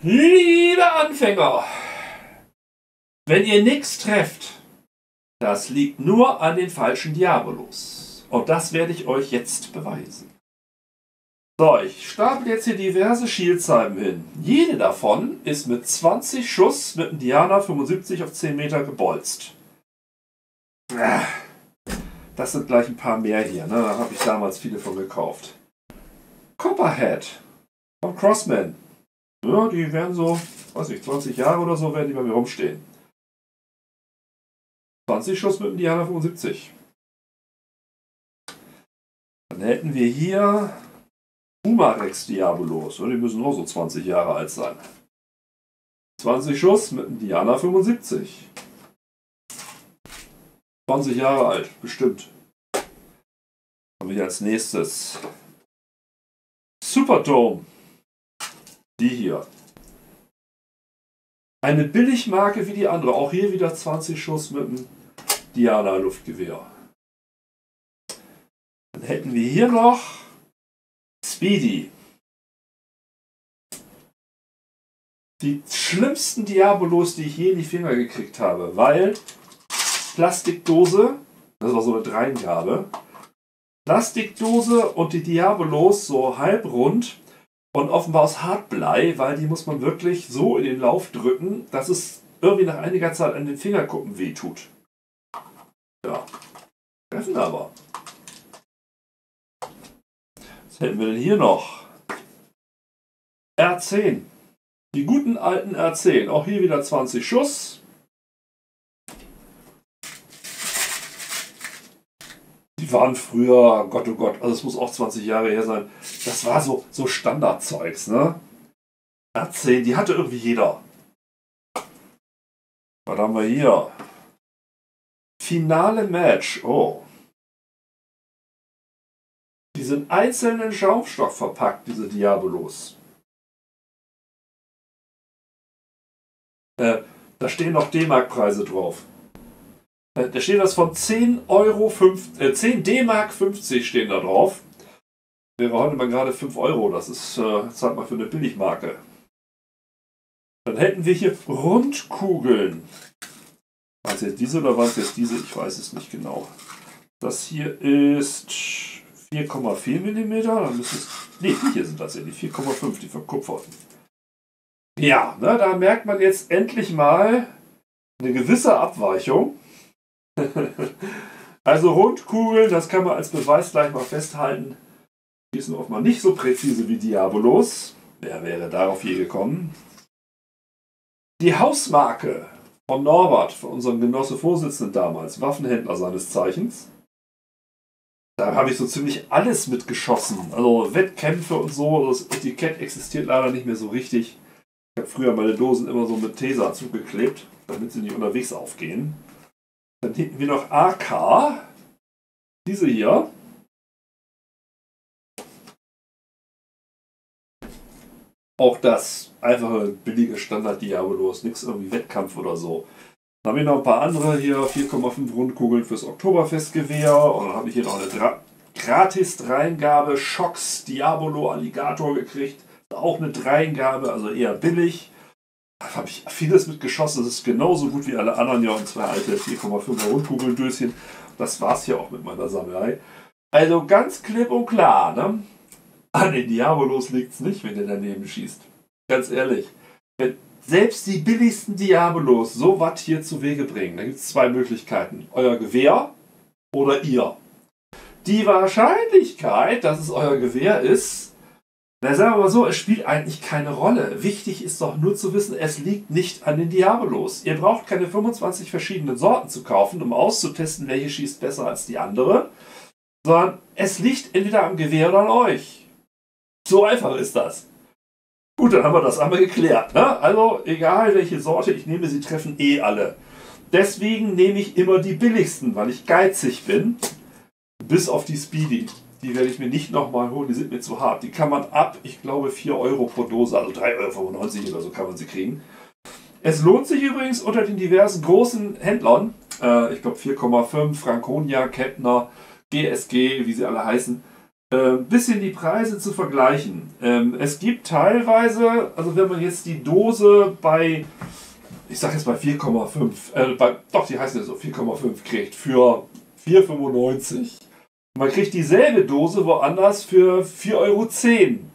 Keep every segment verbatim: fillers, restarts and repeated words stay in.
Liebe Anfänger, wenn ihr nichts trefft, das liegt nur an den falschen Diabolos. Und das werde ich euch jetzt beweisen. So, ich stapel jetzt hier diverse Shieldsheim hin. Jede davon ist mit zwanzig Schuss mit einem Diana fünfundsiebzig auf zehn Meter gebolzt. Das sind gleich ein paar mehr hier, ne? Da habe ich damals viele von gekauft. Copperhead von Crossman. Ja, die werden so, weiß ich, zwanzig Jahre oder so werden die bei mir rumstehen. zwanzig Schuss mit dem Diana fünfundsiebzig. Dann hätten wir hier Umarex Diabolos. Die müssen auch so zwanzig Jahre alt sein. zwanzig Schuss mit dem Diana fünfundsiebzig. zwanzig Jahre alt, bestimmt. Haben wir hier als nächstes Superdome. Die hier. Eine Billigmarke wie die andere. Auch hier wieder zwanzig Schuss mit dem Diana Luftgewehr. Dann hätten wir hier noch Speedy. Die schlimmsten Diabolos, die ich je in die Finger gekriegt habe, weil Plastikdose, das war so eine Dreingabe, Plastikdose und die Diabolos so halbrund und offenbar aus Hartblei, weil die muss man wirklich so in den Lauf drücken, dass es irgendwie nach einiger Zeit an den Fingerkuppen wehtut. Ja, treffen aber. Was hätten wir denn hier noch? R zehn. Die guten alten R zehn. Auch hier wieder zwanzig Schuss. Die waren früher, Gott oh Gott, also es muss auch zwanzig Jahre her sein. Das war so, so Standardzeugs, ne? R zehn, die hatte irgendwie jeder. Was haben wir hier? Finale Match. Oh. Die sind einzeln in Schaumstoff verpackt, diese Diabolos. Äh, da stehen noch D-Mark-Preise drauf. Äh, da steht das von zehn Euro, äh, zehn D-Mark fünfzig stehen da drauf. Wäre heute mal gerade fünf Euro, das ist, äh, zahlt mal für eine Billigmarke. Dann hätten wir hier Rundkugeln. War es jetzt diese oder war es jetzt diese? Ich weiß es nicht genau. Das hier ist vier Komma vier Millimeter. Dann müsste es. Ne, die hier sind das ja, die vier Komma fünf, die verkupferten. Ja, ne, da merkt man jetzt endlich mal eine gewisse Abweichung. Also Rundkugeln, das kann man als Beweis gleich mal festhalten. Die sind oft mal nicht so präzise wie Diabolos. Wer wäre darauf je gekommen? Die Hausmarke von Norbert, von unserem Genosse Vorsitzenden damals, Waffenhändler seines Zeichens. Da habe ich so ziemlich alles mitgeschossen. Also Wettkämpfe und so. Das Etikett existiert leider nicht mehr so richtig. Ich habe früher meine Dosen immer so mit Tesa zugeklebt, damit sie nicht unterwegs aufgehen. Dann hinten wir noch A K. Diese hier. Auch das einfache, billige Standard-Diabolos. Nichts irgendwie Wettkampf oder so. Dann habe ich noch ein paar andere hier. vier Komma fünf Rundkugeln fürs Oktoberfestgewehr. Und dann habe ich hier noch eine Gratis-Dreingabe Schocks Diabolo Alligator gekriegt. Auch eine Dreingabe, also eher billig. Da habe ich vieles mit geschossen. Das ist genauso gut wie alle anderen. Ja, und zwei alte vier Komma fünfer Rundkugeldöschen. Das war's hier auch mit meiner Sammlerei. Also ganz klipp und klar, ne? An den Diabolos liegt es nicht, wenn ihr daneben schießt. Ganz ehrlich. Wenn selbst die billigsten Diabolos so was hier zu Wege bringen, dann gibt es zwei Möglichkeiten. Euer Gewehr oder ihr. Die Wahrscheinlichkeit, dass es euer Gewehr ist, na sagen wir mal so, es spielt eigentlich keine Rolle. Wichtig ist doch nur zu wissen, es liegt nicht an den Diabolos. Ihr braucht keine fünfundzwanzig verschiedenen Sorten zu kaufen, um auszutesten, welche schießt besser als die andere, sondern es liegt entweder am Gewehr oder an euch. So einfach ist das. Gut, dann haben wir das einmal geklärt. Ne? Also egal welche Sorte ich nehme, sie treffen eh alle. Deswegen nehme ich immer die billigsten, weil ich geizig bin. Bis auf die Speedy. Die werde ich mir nicht nochmal holen, die sind mir zu hart. Die kann man ab, ich glaube, vier Euro pro Dose, also drei Euro fünfundneunzig oder so kann man sie kriegen. Es lohnt sich übrigens unter den diversen großen Händlern, äh, ich glaube vier Komma fünf, Franconia, Kettner, G S G, wie sie alle heißen, Ein äh, bisschen die Preise zu vergleichen. Ähm, es gibt teilweise, also wenn man jetzt die Dose bei, ich sag jetzt bei vier Komma fünf, äh, bei, doch, die heißen ja so, vier Komma fünf kriegt für vier Euro fünfundneunzig. Man kriegt dieselbe Dose woanders für vier Euro zehn.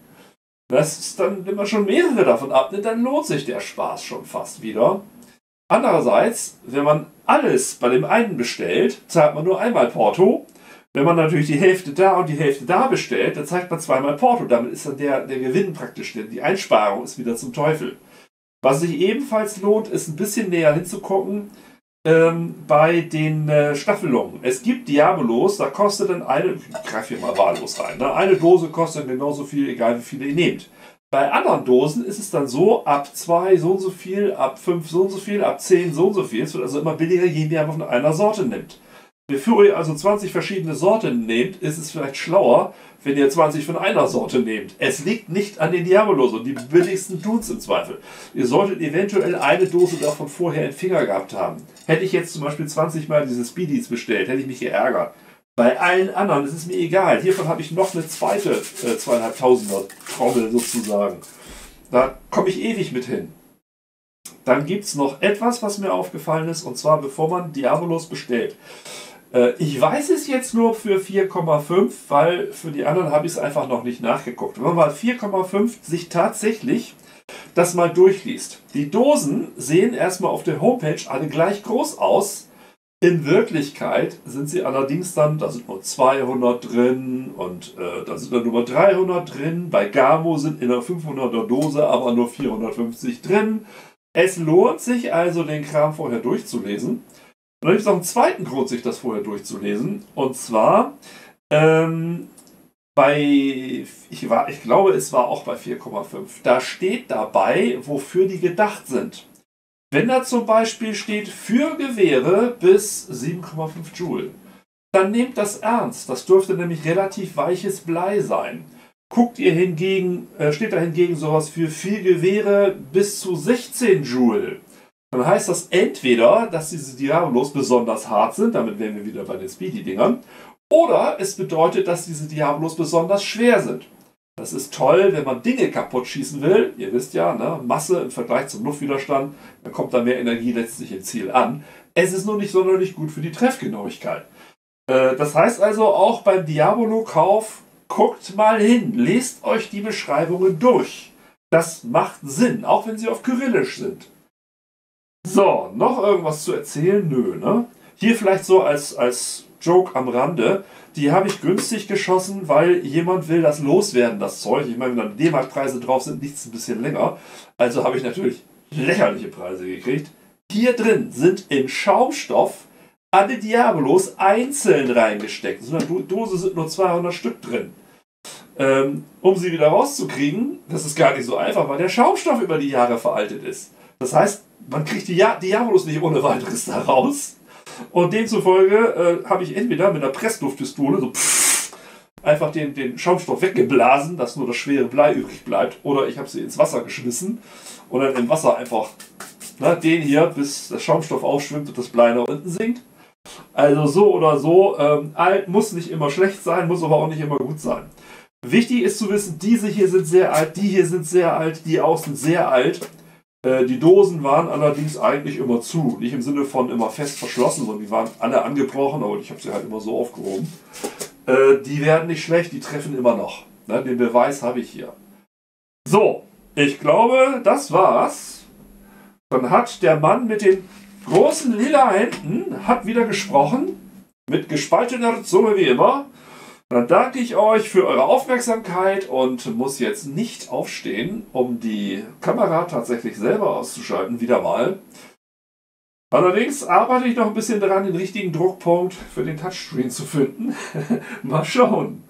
Das ist dann, wenn man schon mehrere davon abnimmt, dann lohnt sich der Spaß schon fast wieder. Andererseits, wenn man alles bei dem einen bestellt, zahlt man nur einmal Porto. Wenn man natürlich die Hälfte da und die Hälfte da bestellt, dann zahlt man zweimal Porto. Damit ist dann der, der Gewinn praktisch, die Einsparung ist wieder zum Teufel. Was sich ebenfalls lohnt, ist ein bisschen näher hinzugucken ähm, bei den äh, Staffelungen. Es gibt Diabolos, da kostet dann eine, ich greife hier mal wahllos rein, ne? Eine Dose kostet genauso viel, egal wie viele ihr nehmt. Bei anderen Dosen ist es dann so, ab zwei so und so viel, ab fünf so und so viel, ab zehn so und so viel. Es wird also immer billiger, je mehr man von einer Sorte nimmt. Bevor ihr also zwanzig verschiedene Sorten nehmt, ist es vielleicht schlauer, wenn ihr zwanzig von einer Sorte nehmt. Es liegt nicht an den Diabolos und die billigsten tun es im Zweifel. Ihr solltet eventuell eine Dose davon vorher in Finger gehabt haben. Hätte ich jetzt zum Beispiel zwanzig Mal diese Speedies bestellt, hätte ich mich geärgert. Bei allen anderen ist es mir egal. Hiervon habe ich noch eine zweite äh, zweieinhalbtausender Trommel sozusagen. Da komme ich ewig mit hin. Dann gibt es noch etwas, was mir aufgefallen ist, und zwar bevor man Diabolos bestellt. Äh, ich weiß es jetzt nur für vier Komma fünf, weil für die anderen habe ich es einfach noch nicht nachgeguckt. Wenn man mal vier Komma fünf sich tatsächlich das mal durchliest. Die Dosen sehen erstmal auf der Homepage alle gleich groß aus. In Wirklichkeit sind sie allerdings dann, da sind nur zweihundert drin und äh, da sind dann nur dreihundert drin. Bei Gamo sind in der fünfhunderter Dose aber nur vierhundertfünfzig drin. Es lohnt sich also, den Kram vorher durchzulesen. Und dann gibt es noch einen zweiten Grund, sich das vorher durchzulesen. Und zwar ähm, bei, ich, war, ich glaube, es war auch bei vier Komma fünf. Da steht dabei, wofür die gedacht sind. Wenn da zum Beispiel steht, für Gewehre bis sieben Komma fünf Joule, dann nehmt das ernst. Das dürfte nämlich relativ weiches Blei sein. Guckt ihr hingegen, äh, steht da hingegen sowas für viel Gewehre bis zu sechzehn Joule, dann heißt das entweder, dass diese Diabolos besonders hart sind, damit wären wir wieder bei den Speedy-Dingern, oder es bedeutet, dass diese Diabolos besonders schwer sind. Das ist toll, wenn man Dinge kaputt schießen will. Ihr wisst ja, ne? Masse im Vergleich zum Luftwiderstand, dann kommt da mehr Energie letztlich im Ziel an. Es ist nur nicht sonderlich gut für die Treffgenauigkeit. Äh, das heißt also auch beim Diabolo-Kauf, guckt mal hin, lest euch die Beschreibungen durch. Das macht Sinn, auch wenn sie auf Kyrillisch sind. So, noch irgendwas zu erzählen? Nö, ne? Hier vielleicht so als, als Joke am Rande. Die habe ich günstig geschossen, weil jemand will das loswerden, das Zeug. Ich meine, wenn dann D-Mark-Preise drauf sind, nichts ein bisschen länger. Also habe ich natürlich lächerliche Preise gekriegt. Hier drin sind in Schaumstoff alle Diabolos einzeln reingesteckt. In so einer Dose sind nur zweihundert Stück drin. Ähm, um sie wieder rauszukriegen, das ist gar nicht so einfach, weil der Schaumstoff über die Jahre veraltet ist. Das heißt, man kriegt die Diabolos nicht ohne weiteres da raus. Und demzufolge äh, habe ich entweder mit einer Pressluftpistole so pff, einfach den, den Schaumstoff weggeblasen, dass nur das schwere Blei übrig bleibt. Oder ich habe sie ins Wasser geschmissen und dann im Wasser einfach na, den hier, bis der Schaumstoff aufschwimmt und das Blei nach unten sinkt. Also so oder so, ähm, alt muss nicht immer schlecht sein, muss aber auch nicht immer gut sein. Wichtig ist zu wissen, diese hier sind sehr alt, die hier sind sehr alt, die auch sind sehr alt. Die Dosen waren allerdings eigentlich immer zu. Nicht im Sinne von immer fest verschlossen, sondern die waren alle angebrochen, aber ich habe sie halt immer so aufgehoben. Äh, die werden nicht schlecht, die treffen immer noch. Ne, den Beweis habe ich hier. So, ich glaube, das war's. Dann hat der Mann mit den großen lila Händen hat wieder gesprochen. Mit gespaltener Zunge wie immer. Dann danke ich euch für eure Aufmerksamkeit und muss jetzt nicht aufstehen, um die Kamera tatsächlich selber auszuschalten, wieder mal. Allerdings arbeite ich noch ein bisschen daran, den richtigen Druckpunkt für den Touchscreen zu finden. Mal schauen.